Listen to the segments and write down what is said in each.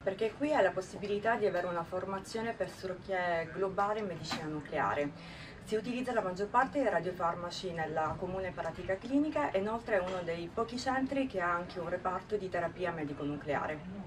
Perché qui hai la possibilità di avere una formazione pressoché globale in medicina nucleare. Si utilizza la maggior parte dei radiofarmaci nella comune pratica clinica e inoltre è uno dei pochi centri che ha anche un reparto di terapia medico-nucleare.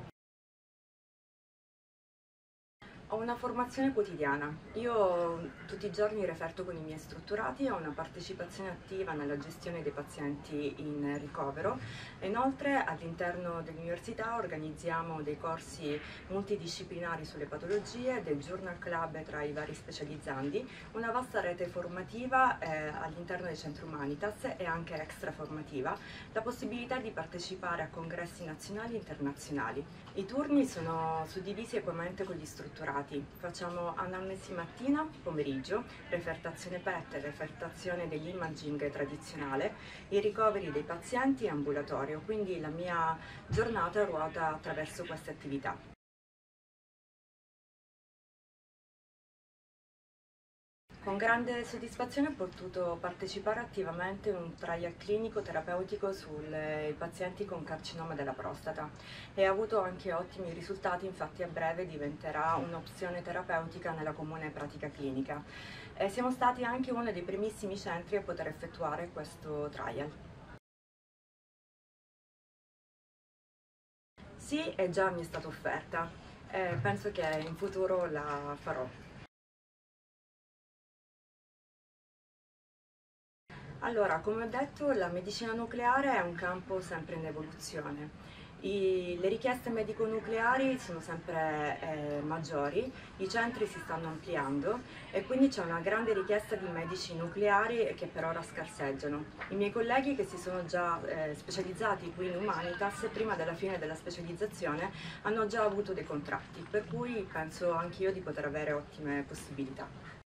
Ho una formazione quotidiana. Io tutti i giorni referto con i miei strutturati, ho una partecipazione attiva nella gestione dei pazienti in ricovero e inoltre all'interno dell'università organizziamo dei corsi multidisciplinari sulle patologie, del journal club tra i vari specializzandi, una vasta rete formativa all'interno dei centri Humanitas e anche extra formativa, la possibilità di partecipare a congressi nazionali e internazionali. I turni sono suddivisi equamente con gli strutturati. Facciamo anamnesi mattina, pomeriggio, refertazione PET, refertazione dell'imaging tradizionale, i ricoveri dei pazienti e ambulatorio, quindi la mia giornata ruota attraverso queste attività. Con grande soddisfazione ho potuto partecipare attivamente a un trial clinico terapeutico sui pazienti con carcinoma della prostata e ha avuto anche ottimi risultati, infatti a breve diventerà un'opzione terapeutica nella comune pratica clinica. Siamo stati anche uno dei primissimi centri a poter effettuare questo trial. Sì, e già mi è stata offerta. Penso che in futuro la farò. Allora, come ho detto, la medicina nucleare è un campo sempre in evoluzione. Le richieste medico-nucleari sono sempre maggiori, i centri si stanno ampliando e quindi c'è una grande richiesta di medici nucleari che per ora scarseggiano. I miei colleghi che si sono già specializzati qui in Humanitas, prima della fine della specializzazione, hanno già avuto dei contratti, per cui penso anch'io di poter avere ottime possibilità.